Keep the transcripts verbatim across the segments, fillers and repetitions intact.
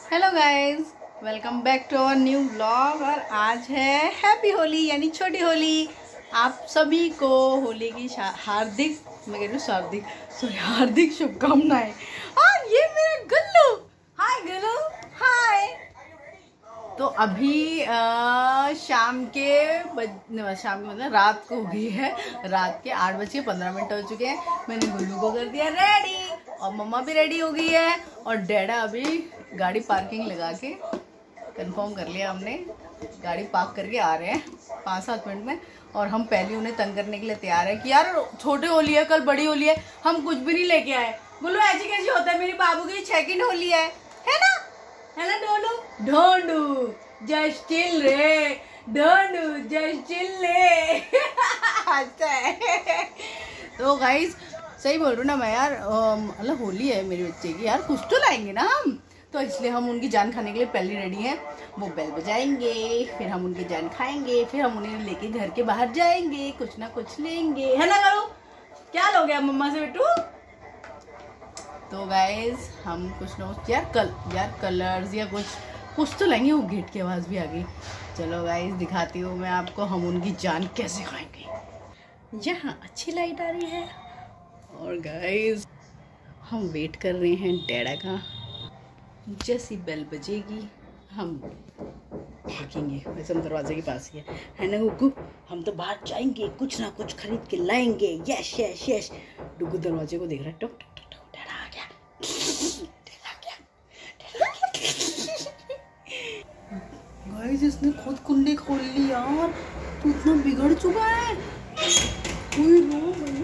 Hello guys, welcome back to our new vlog. और आज है हैप्पी होली यानी छोटी होली। आप सभी को होली की हार्दिक मैं कह रही हूँ शार्दिक सॉरी हार्दिक शुभकामनाएं। और ये मेरा गुल्लू, हाय गुल्लू हाय। तो अभी आ, शाम के बज शाम के मतलब रात को हो गई है, रात के आठ बज के पंद्रह मिनट हो चुके हैं। मैंने गुल्लू को कर दिया रेडी और मम्मा भी रेडी हो गई है और डैडा अभी गाड़ी पार्किंग लगा के कंफर्म कर लिया हमने, गाड़ी पार्क करके आ रहे हैं पाँच सात मिनट में। और हम पहले उन्हें तंग करने के लिए तैयार है कि यार छोटी होली है, कल बड़ी होली है, हम कुछ भी नहीं लेके आए। बोलो ऐसी कैसी होता है, मेरी बाबू की सेकंड होली है है ना, है ना डोलू ढोंडू जस्ट चिल रे ढोंडू जस्ट चिल रे। अच्छा है। तो गाइस सही बोल रही हूँ ना मैं यार, मतलब होली है मेरे बच्चे की, यार कुछ तो लाएंगे ना हम, तो इसलिए हम उनकी जान खाने के लिए पहले रेडी हैं। वो बेल बजाएंगे, फिर हम उनकी जान खाएंगे, फिर हम उन्हें लेके घर के बाहर जाएंगे, कुछ ना कुछ लेंगे, है ना करो। क्या लोगे आप मम्मा से बेटू? तो गाइज हम कुछ ना कुछ यार कल यार कलर्स या कुछ कुछ तो लेंगे। वो गेट की आवाज़ भी आ गई। चलो गाइज दिखाती हूँ मैं आपको हम उनकी जान कैसे खाएंगे। यहाँ अच्छी लाइट आ रही है और गाइज हम वेट कर रहे हैं डैडा का। जैसी बेल बजेगी हम भागेंगे। वैसे हम दरवाजे के पास ही है है ना गुग्गू, हम तो बाहर जाएंगे, कुछ ना कुछ खरीद के लाएंगे। Yes yes yes. डुग्गू दरवाजे को देख रहा है, टक टक टक टक। डैडा आ गया, डैडा आ गया, डैडा आ गया। गाइस इसने खुद कुंडी खोल ली यार, तू इतना बिगड़ चुका है। कोई रो भाई,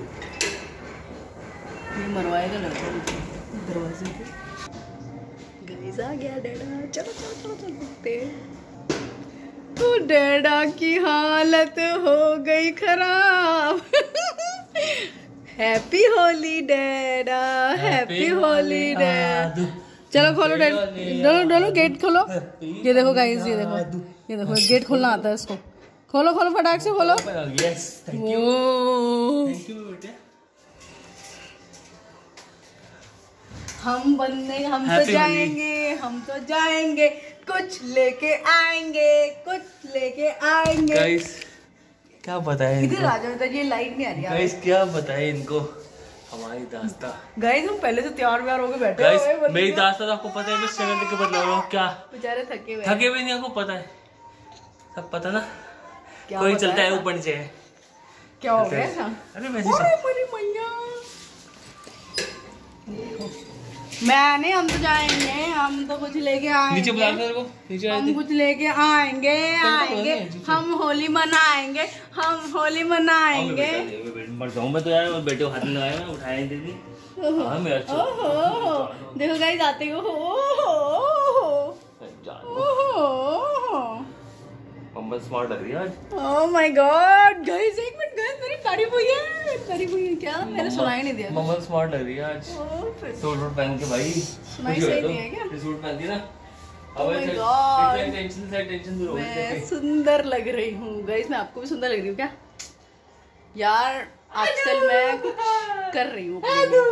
ये मरवाएगा लड़का दरवाजे पे। गाइस आ गया डैडा, चलो चलो चलो चलो देखते हैं। तो डैडा की हालत हो गई खराब। हैप्पी होली डैडा, हैप्पी होली डैडा। चलो खोलो डैडा, डोलो डोलो गेट खोलो। ये देखो गाइस, ये देखो ये देखो गेट खोलना आता है इसको। खोलो खोलो फटाक से खोलो। Yes thank you thank you बेटा। हम बनने हम तो जाएंगे, हम तो जाएंगे, कुछ लेके आएंगे, कुछ लेके आएंगे। गाइस क्या बताएं इधर आ जाओ, इधर ये लाइट नहीं आ रही। गाइस क्या बताएं इनको हमारी दास्ता। गाइस हम पहले तो तैयार व्यार होके बैठे गाइस मेरी दास्ता तो आपको पता है, मैं शक्ल के बदला रहा हूँ क्या। बेचारे थके हुए थके हुए नहीं, आपको पता है, सब पता ना। कोई चलता है ऊपर नीचे, क्या हो गया? अरे वैसे मैंने हम तो जाएंगे, हम तो कुछ लेके आएंगे, नीचे बुला मेरे को, नीचे हम कुछ लेके आएंगे आएंगे हम होली मनाएंगे, हम होली मनाएंगे। मर जाऊं मैं तो यार, बेटे को हाथ में लगाया, मैं उठाया नहीं देती। हां मेरा अच्छा ओहो देखो गाइस आते हो। ओहो मम्मा स्मार्ट लग रही है आज। ओह माय गॉड गाइस, एक मिनट गाइस, मेरी तारीफ हुई है, तारीफ हुई है क्या? मैंने सुनाई नहीं दिया। मम्मा स्मार्ट लग रही है आज, सूट वूट पहन के भाई। सुनाई सही नहीं है क्या? सूट पहनती ना, अब टेंशन से टेंशन दूर हो गई। मैं सुंदर लग रही हूँ गाइस, मैं आपको भी सुंदर लग रही हूँ क्या यार? आजकल मैं कुछ कर रही हूँ,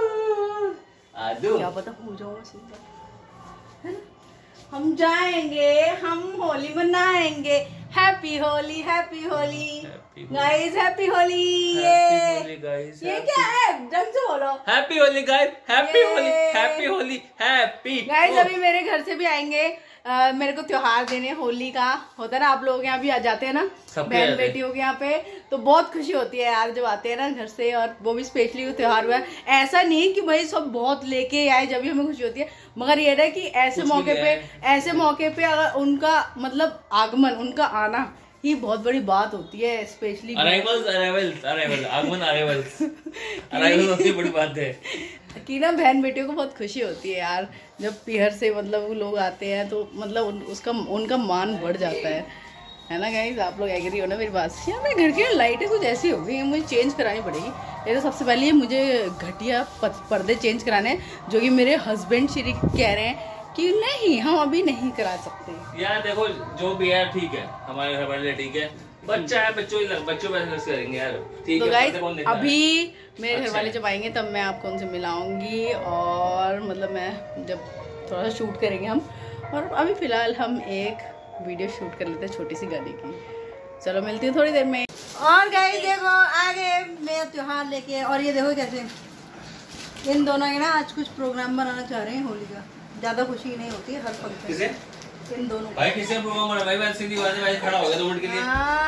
क्या पता हो जाऊँ सुंदर, है ना? हम जाएंगे, हम होली मनाएंगे। Happy Holi, happy Holi guys, happy Holi. ये गाइस ये क्या है? ढंग से बोलो। Happy Holi guys, happy Holi, happy Holi, happy guys. अभी मेरे घर से भी आएंगे, आ, मेरे को त्योहार देने, होली का होता है ना, आप लोग यहाँ भी आ जाते हैं ना, बहन बेटियों के यहाँ पे, तो बहुत खुशी होती है यार जब आते हैं ना घर से। और वो भी स्पेशली त्योहार हुआ है, ऐसा नहीं कि भाई सब बहुत लेके आए जब भी हमें खुशी होती है, मगर ये है कि ऐसे मौके पे ऐसे मौके पे अगर उनका मतलब आगमन, उनका आना ही बहुत बड़ी बात होती है। स्पेशली अराइवल्स अराइवल्स अराइवल आगमन अराइवल्स अराइवल सबसे बड़ी बात है कि ना बहन बेटियों को बहुत खुशी होती है यार जब पीहर से मतलब वो लोग आते हैं, तो मतलब उन, उसका उनका मान बढ़ जाता है, है ना गाइस? आप लोग एग्री हो ना मेरी बात से? यार मेरे घर की लाइटें कुछ ऐसी हो गई हैं, मुझे चेंज करानी पड़ेगी। ये तो सबसे पहले मुझे घटिया पर्दे चेंज कराने हैं, जो कि मेरे हस्बैंड श्री कह रहे हैं कि नहीं हम अभी नहीं करा सकते। यार देखो जो भी है ठीक है, हमारे घर वाले ठीक है, बच्चा है, बच्चों बच्चों पे करेंगे यार, ठीक तो है। गाइस अभी मेरे अच्छा घर वाले जब आएंगे तब मैं आपको उनसे मिलाऊंगी, और मतलब मैं जब थोड़ा सा शूट करेंगे हम, और अभी फ़िलहाल हम एक वीडियो शूट कर लेते हैं छोटी सी गाड़ी की। चलो मिलती हूँ थोड़ी देर में। और गाइस देखो आगे मैं त्योहार लेके, और ये देखो कैसे इन दोनों के ना आज कुछ प्रोग्राम बनाना चाह रहे हैं होली का। ज़्यादा खुशी नहीं होती है हर फंक्शन इन दोनों भाई किसने प्रोग्राम बना भाई? बस सीधी बात है भाई, खड़ा हो गया दो मिनट के लिए।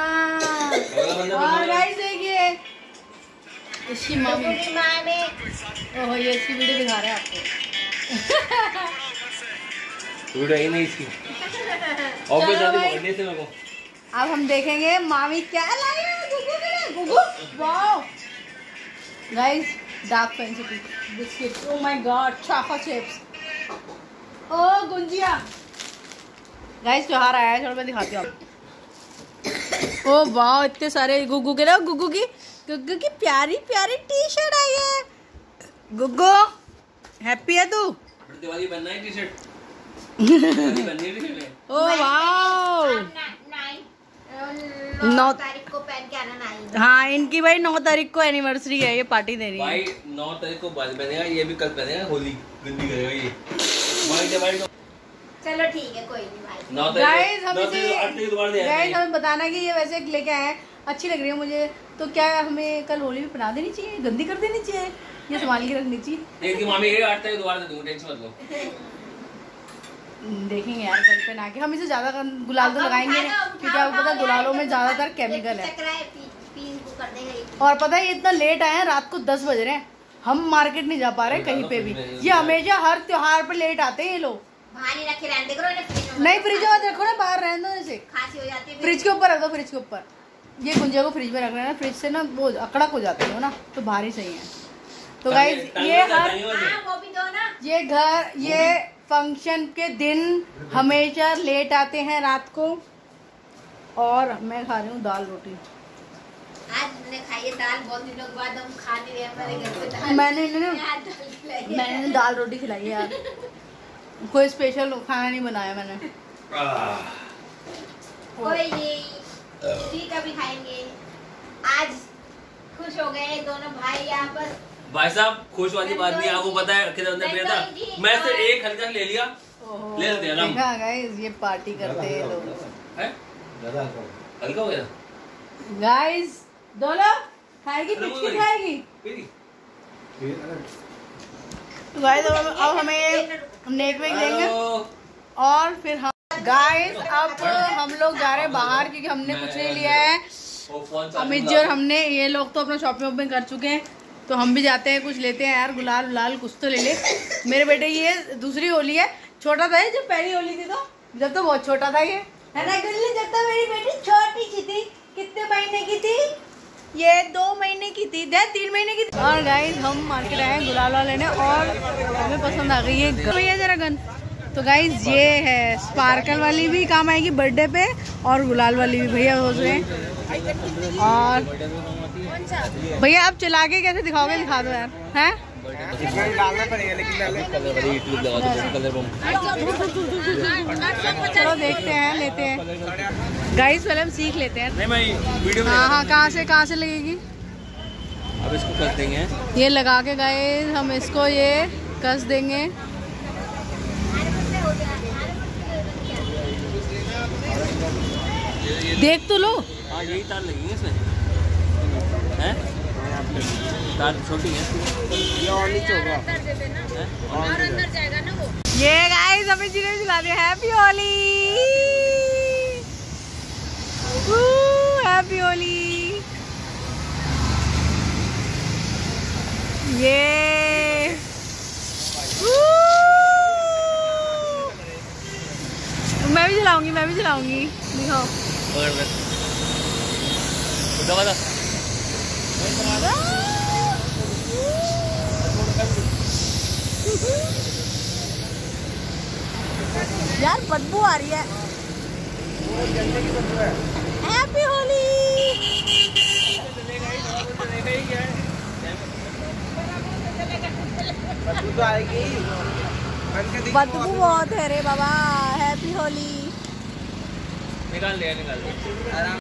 और गाइस देखिए इसकी मम्मी, ओहो ये इसकी वीडियो दिखा रहे हैं आपको। वीडियो ही नहीं इसकी। ऑब्वियस आदमी पकड़ने से मेरे को। अब हम देखेंगे मामी क्या लाई है गुगु के लिए। गुगु wow guys dark fancy biscuit, oh my god चाफा चिप्स, ओ गुंजिया। गाइस त्योहार आया है, चलो मैं दिखाती हूँ आपको। ओ वाह इतने सारे गुगु के लिए, गुगु की गुगु की प्यारी प्यारी टी शर्ट आई है। गुगु हैप्पी है तू? दिवाली बनना है टी शर्ट। दिवाली बननी है टी शर्ट। ओ वाओ नौ तारीख को पहन के आना नहीं। हाँ इनकी भाई नौ तारीख को एनिवर्सरी है, ये पार्टी दे रही है भाई। नौ तारीख को बनेगा, ये भी कल बनेगा, होली गंदी करेगा ये भाई। दिवाली को चलो ठीक है कोई नहीं भाई। नौ गाइस तारीख हमें गाइस हमें बताना कि ये वैसे लेके आए हैं, अच्छी लग रही है मुझे, तो क्या हमें कल होली भी बना देनी चाहिए, गंदी कर देनी चाहिए, ये संभाल के रखनी चाहिए? एक मामी ये आठ तारीख दोबारा दे दूंगा, टेंशन मत लो। देखेंगे यार कल पे ना के हम इसे ज्यादा गुलाल तो लगाएंगे क्योंकि आपको पता है गुलालों में ज्यादातर केमिकल है। और पता है ये इतना लेट आए हैं, रात को दस बज रहे हैं, हम मार्केट नहीं जा पा रहे कहीं पे भी। ये हमेशा हर त्योहार पर लेट आते हैं ये लोग। नहीं फ्रिज में देखो ना, बाहर रहने दो, जैसे खांसी हो जाती है। फ्रिज के ऊपर रख दो, फ्रिज के ऊपर। ये गुंजे को फ्रिज में रख रहे हैं, फ्रिज से ना वो अकड़क हो जाती है ना, तो बाहर ही सही है। तो गाइस ये हर ये घर ये फंक्शन के दिन हमेशा लेट आते हैं रात को। और मैं खा रही हूँ दाल रोटी। आज मैंने खाई है दाल, बहुत दिनों के बाद हम खा नहीं रहे हमारे घर पे दाल। मैंने इन्हें मैंने दाल रोटी खिलाई है यार, कोई स्पेशल खाना नहीं बनाया मैंने। कोई नहीं का भी खाएंगे। आज खुश हो गए दोनों भाई यहाँ पर। भाई साहब खुश वाली बात नहीं, आपको पता है किधर अंदर पेड़ था, मैं सिर्फ एक हल्का ले लिया, ले लेते हैं। देखा गाइस ये पार्टी करते हैं लोग, हैं हल्का हो गया गाइस। दोनों खाएगी, पिचकी खाएगी। तो गाइस अब हमें नेक वेक देंगे और फिर हम गाइस अब हम लोग जा रहे हैं बाहर क्योंकि हमने कुछ नहीं लिया है। अमित जी और हमने ये लोग तो अपना शॉपिंग वॉपिंग कर चुके हैं, तो हम भी जाते हैं कुछ लेते हैं यार, गुलाल गुलाल कुछ तो ले ले। मेरे बेटे ये दूसरी होली है, छोटा था जब पहली होली थी, तो जब तो बहुत छोटा था ये है ना गुल्ली, जब तो मेरी बेटी छोटी सी थी। कितने महीने की थी ये? दो महीने की थी, दे तीन महीने की थी। और गाइस हम मार्केट आए हैं गुलाल लेने और हमें पसंद आ गई है भैया जरा गन। तो गाइस ये है स्पार्कल वाली भी काम आएगी बर्थडे पे और गुलाल वाली भी भैया सोच रहे हैं। और भैया आप चला के कैसे दिखाओगे, दिखा दो यार। हैं डालना पड़ेगा लेकिन चलो देखते हैं, लेते हैं गाइस, पहले हम सीख लेते हैं। हाँ हाँ कहाँ से कहाँ से लगेगी? अब इसको कस देंगे, ये लगा के गाइस हम इसको ये कस देंगे। देख तो लो। हाँ यही तार लगेंगे इसमें, हैं? तार छोटी है, ये और नीचे होगा और अंदर जाएगा ना वो। ये गाइस अभी जी ने दिला दिया हैप्पी होली, हैप्पी होली। ये मैं भी चलाऊंगी, मैं भी चलाऊंगी, दिखाओ। यार बदबू आ रही है। हैप्पी होली। बदबू तो आएगी, बदबू बहुत है रे बाबा। हैप्पी होली। निकाल लिया, निकाल लिया।